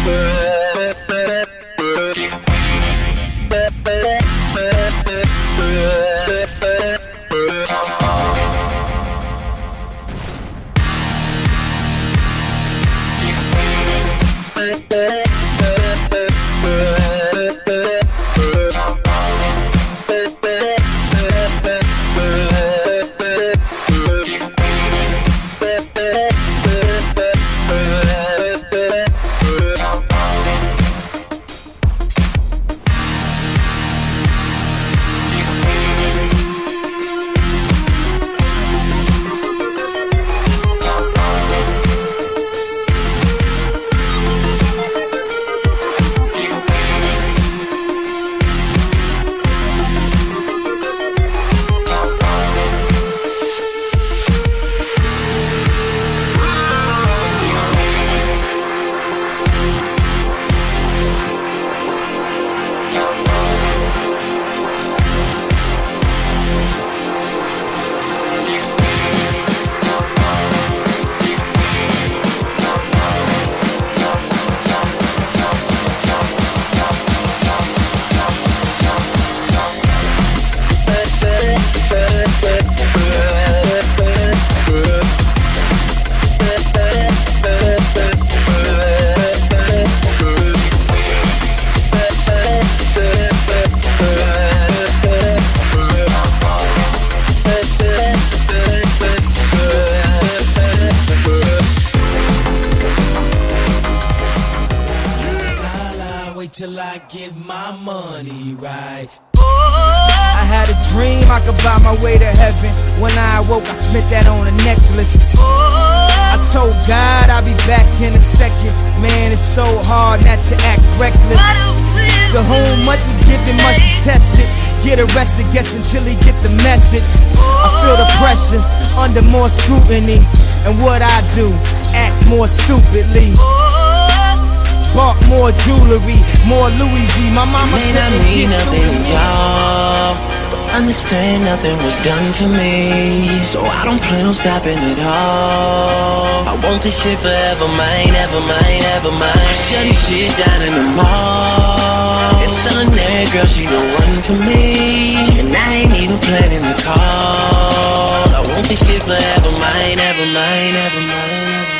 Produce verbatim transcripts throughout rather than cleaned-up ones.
Till I get my money right. I had a dream I could buy my way to heaven. When I awoke, I spent that on a necklace. I told God I'll be back in a second. Man, it's so hard not to act reckless. To whom much is given, much is tested. Get arrested, guess until he get the message. I feel the pressure under more scrutiny. And what I do, act more stupidly. Bought more jewelry, more Louis V. My mama may not mean nothing to y'all, but understand nothing was done for me, so I don't plan on stopping at all. I want this shit forever, mine, ever mine, ever mine. Shutting shit down in the mall. It's on there, girl, she the one for me, and I ain't even planning to call. I want this shit forever, mine, ever mine, ever mine.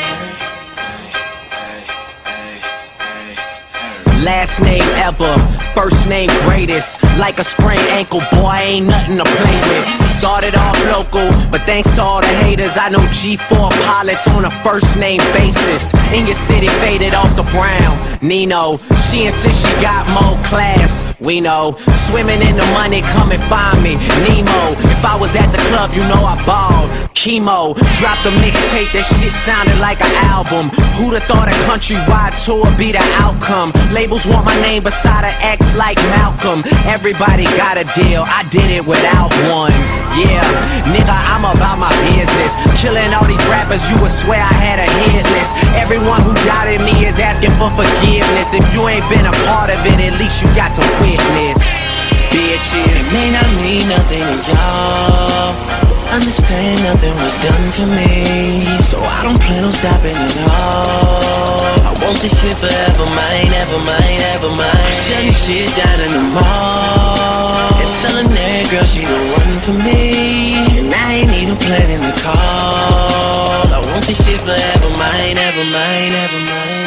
Last name ever, first name greatest. Like a sprained ankle, boy, ain't nothing to play with. Started off local, but thanks to all the haters, I know G four pilots on a first name basis. In your city, faded off the brown. Nino, she insists she got more class. We know, swimming in the money, come and find me. Nemo, if I was at the club, you know I balled. Chemo, dropped a mixtape, that shit sounded like an album. Who'da thought a countrywide tour be the outcome? Labels want my name beside an X like Malcolm. Everybody got a deal, I did it without one. Yeah, nigga, I'm about my business. Killing all these rappers, you would swear I had a hit list. Everyone who doubted me is asking for forgiveness. If you ain't been a part of it, at least you got to witness. Bitches, it may not mean nothing to y'all, understand nothing was done for me, so I don't plan on stopping at all. I want this shit forever, mine, ever mine, ever mine. Shutting shit down in the mall. It's telling that girl she the one for me, and I ain't even planning to call. I want this shit forever, mine, ever mine, ever mine.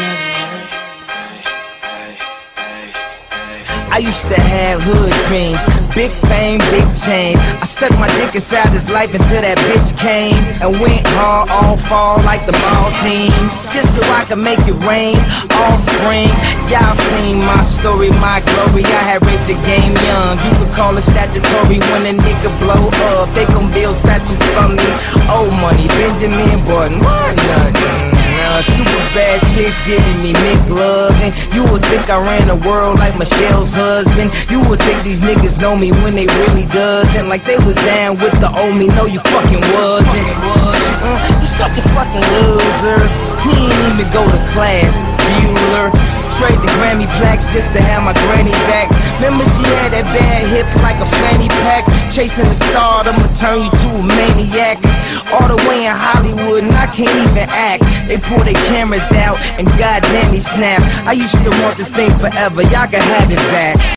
I used to have hood dreams, big fame, big change. I stuck my dick inside his life until that bitch came and went hard all fall like the ball teams, just so I could make it rain all spring. Y'all seen my story, my glory. I had raped the game young. You could call it statutory when a nigga blow up. They gon' build statues for me. Old money, Benjamin Button, what nothing. Uh, super bad chicks giving me Mick love, and you would think I ran the world like Michelle's husband. You would think these niggas know me when they really doesn't. Like they was down with the old me, no you fucking wasn't. Uh, you such a fucking loser. He ain't even go to class, Bueller. Trade the grand Grammy plaques just to have my granny back. Remember she had that bad hip like a fanny pack. Chasing the star, I'ma turn you to a maniac. All the way in Hollywood and I can't even act. They pull their cameras out and goddamn they snap. I used to want this thing forever, y'all can have it back.